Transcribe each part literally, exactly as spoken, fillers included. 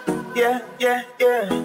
Yeah, yeah, yeah.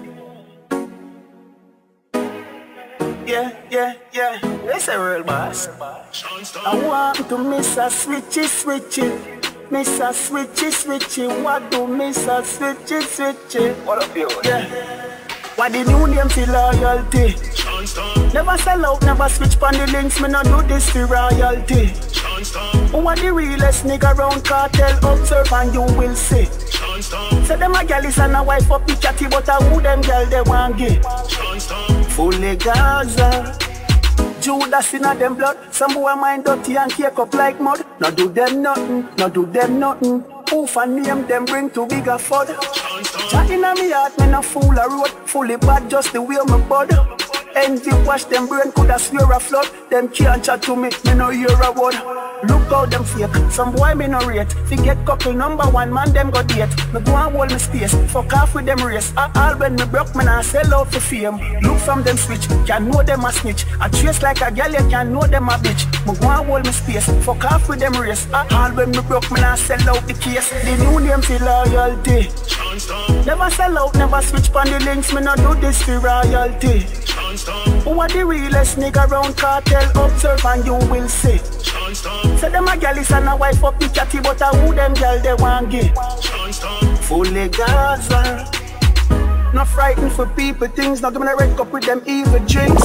Yeah, yeah, yeah. That's a real boss. I want to miss a switchy, switchy. Miss a switchy, switchy. What do miss a switchy, switchy? What up, you? Yeah. What the new name for loyalty? Never sell out, never switch on the links. Me not do this for royalty. Who are the realest nigga round cartel? Observe and you will see. Say them a gal is and a wife up the chatty, but a who them gal they want get? Fully Gaza. Judas in a them blood. Some boy mind dirty and cake up like mud. No do them nothing, no do them nothing. Who for name them bring to bigger fud. Chat in a me heart, me no fool a road. Fully bad just the way my bud. Envy wash them brain coulda swear a flood. Them can't chat to me, me no hear a word. Look how them fake, some boy me no rate. Forget couple number one man them go date. Me go and hold me space, fuck off with them race. All when me broke me nah sell out for fame. Look from them switch, can know them a snitch. I trace like a gal, you can know them a bitch. Me go and hold me space, fuck off with them race. All when me broke me nah sell out the case. The new name for loyalty. Never sell out, never switch on the links. Me no do this for royalty. Who are the realest nigga round cartel? Observe and you will see. Say them a gal is and a wife up the chatty, but a who them gal they want get? Fully Gaza. Not frightened for people, things not gonna wreck up with them evil drinks.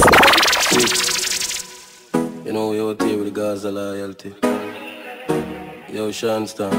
You know we out here with the Gaza loyalty. Yo, Shanstan.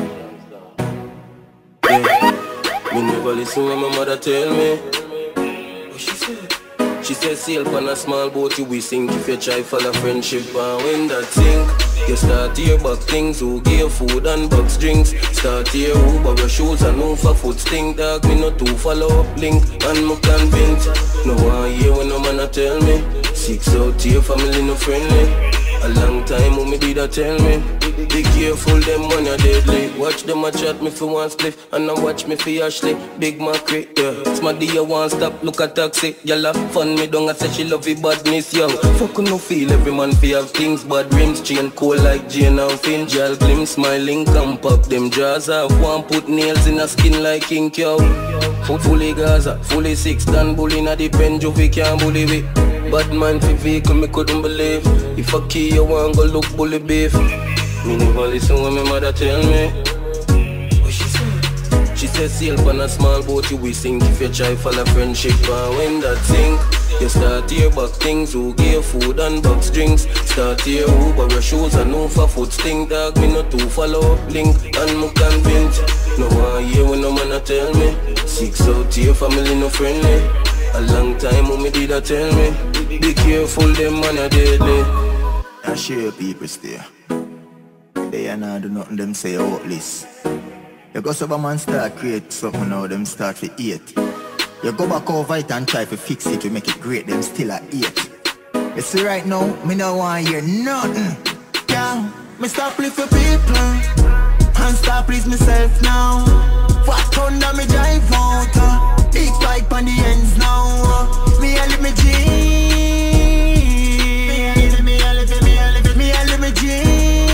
Yeah. Me never listen when my mother tell me. What she said? She said sail on a small boat you will sink if you try follow friendship. And when that sink, you start hear back things. Who give food and box drinks. Start hear who borrow shoes and who for foot stink. Dog me not to follow up link. And me convinced. No one hear when no man a tell me. Six out here family no friendly. A long time who me did a tell me. Be careful them when you're deadly. Watch them a chat me for one spliff. And now watch me for Ashley. Big Macri, yeah. Smaddy you want stop, look at taxi. Y'all fun me down, I say she love it badness young. Fuck no feel every man fi have things. Bad rims, chain cold like Jane and Finn. Y'all glim smiling, come pop them jaws off. One put nails in a skin like King Cow. Fully Gaza, fully six, done bully na the pen, Jovi can't bully me. Bad man fi vehicle, me couldn't believe. If I key you want go look bully beef. Me never listen when my mother tell me. What she said? She said sail on a small boat you will sink if you try follow friendship. And when that sink, you start hear back things. Who give food and box drinks. Start hear who borrow shoes and who for foot stink. Dog me not to follow up link. And me convinced. No one hear when no man a tell me. Six out here family no friendly. A long time who me did a tell me. Be careful them man a deadly. I share people stay. They are not do nothing them say out list. You go some man start create something now them start to eat. You go back over it and try to fix it to make it great, them still at eight. You see right now, me no want hear nothing. Yeah, me stop live for people and stop please myself now. What thunder me drive out, uh, big bike on the ends now. Uh, me a live me dream. Me a live, me a live, me a live, me a live me dream.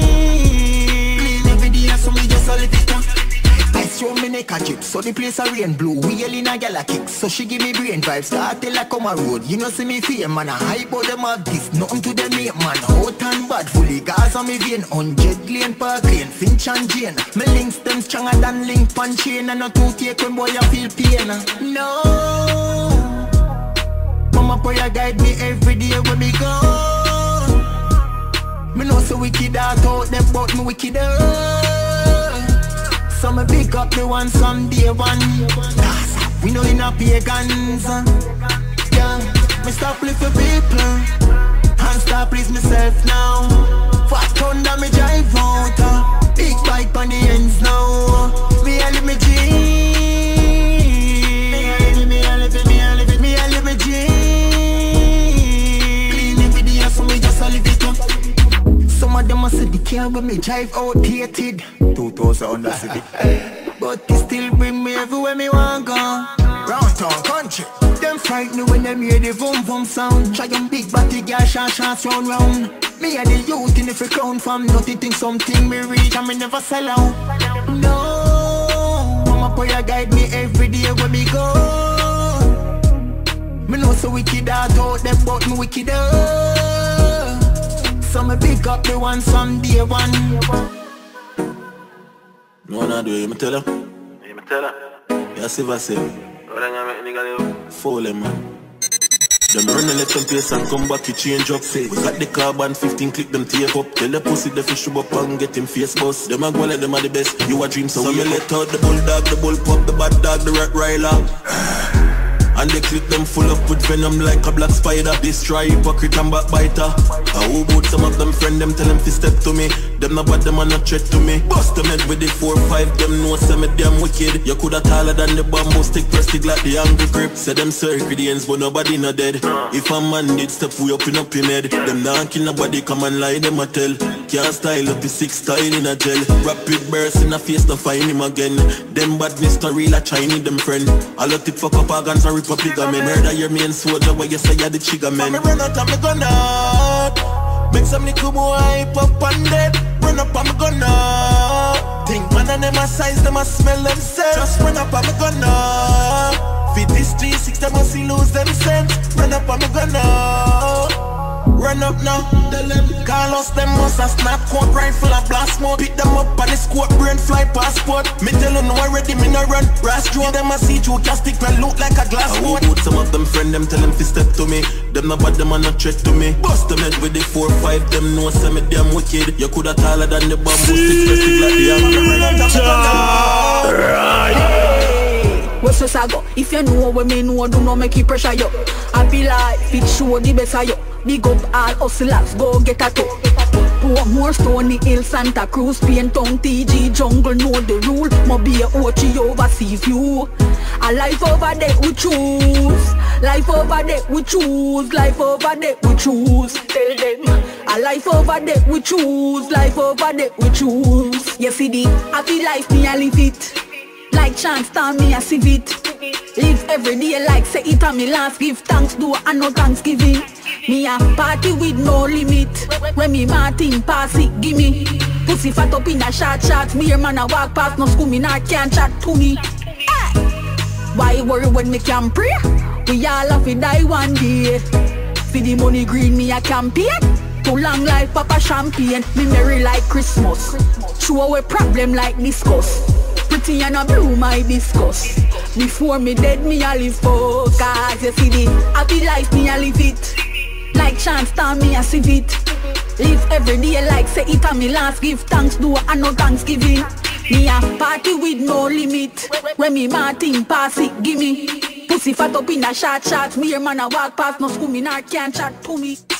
Show me neck a chip, so the place a rain blue. Wheel in a gala kick, so she give me brain vibes. Start till I come a road, you know see me fame man. I hype out them have this, nothing to them mate man. Hot and bad, fully gas on me vein. Hundred lane per lane, Finch and Jane. Me links them stronger than link pan chain. And not to take when boy I feel pain. No, mama prayer guide me every day when me go. Me know so wicked out out them, but me wicked out. So me pick up the one some day one. We know in a pagans. Yeah, me stop live for people and stop please myself now. Fat thunder me drive out. Big bike on the ends now. Me a live me dream. Me a live, me a live, me a live, me a live me dream. Clean every day so me just a live it up. Some of them a say the car when me drive outdated. Two thousand under city. But it still bring me everywhere me want go. Round town country. Them fright me when them hear the boom boom sound. Try them big body girl shot shots round round. Me and the youth in the free crown from nothing think something me reach and me never sell out. No, mama Papa, you guide me every day when me go. Me know so wicked out out them, but me wicked out. So me pick up the one someday one. No one do it, me tell her. You me tell her. Yeah, see what I say. What are you make nigga live? Fool them, man. Them run and let them place and come back to change up. Say, we got the carbon fifteen, click them tape up. Tell the pussy the fish up and get him face bust. Them a go like them are the best, you a dream so, so we let out the bulldog, the bull pup, the bad dog, the Rottweiler. And they clip them full up with venom like a black spider. Destroy hypocrite and backbiter. I who bout some of them friend them tell them to step to me. Them not bad, them are not threat to me. Bust them head with the four five, them know say me damn wicked. You coulda taller than the bamboo stick, press stick like the angry grip. Say them circadians but nobody not dead. If a man did step we up in up in head, them not kill nobody, come and lie them a tell. Can't style up the six style in a gel. Rapid burst in a face to find him again. Them badness to real a Chinese them friend. I let it fuck up organs and rip up bigger men. Murder your main soldier where you say you're the trigger man. Me run out and me gun out. Make some little boy hype up and dead. Run up and me gun out. Think man and them a size, them a smell themselves. Just run up and me gun out. Fit this three six, them a see lose them sense. Run up and me gun out. Run up now, tell them Carlos them must a snap coat rifle and blast mode. Pick them up on the squad, brain fly passport. Me tell you no already, me no run. Brass draw them a see through castic and look like a glass board. Some of them friend them tell them to step to me. Them not bad, them a not threat to me. Bust them head with the four five, them know say me damn wicked. You coulda taller than the bamboo stick, press stick like the angry. Right. What's this I go? If you know what me know, do not make it pressure you. I be like, it show the better you. Big up all hustlers, go get a toe. Pour more Stony Hill, Santa Cruz, Pain Town, T G, Jungle, know the rule. Mo be a O G overseas view. A life over there we choose. Life over there we choose. Life over there we choose. Tell them. A life over there we choose. Life over there we choose. You see the happy life me I live it. Like chance time me I sieve it. Live every day like say it and me last. Give thanks do and no thanksgiving. Me a party with no limit. When me Martin pass it, gimme. Pussy fat up in a short shot. Me a man a walk past no school me not can't chat to me. Hey. Why worry when me can pray? We all have to die one day. For the money green me a campaign. Too long life papa champagne. Me merry like Christmas. Throw away problem like discuss. Pretty and a blue my discuss. Before me dead me a live for. Cause you see the happy life me a live it. Like chance time me a sieve it. Live every day like say it and me last. Give thanks do and no thanksgiving. Me a party with no limit. When me Martin pass it gimme. Pussy fat up in a short shot. Me a man a walk past no school me not can't chat to me.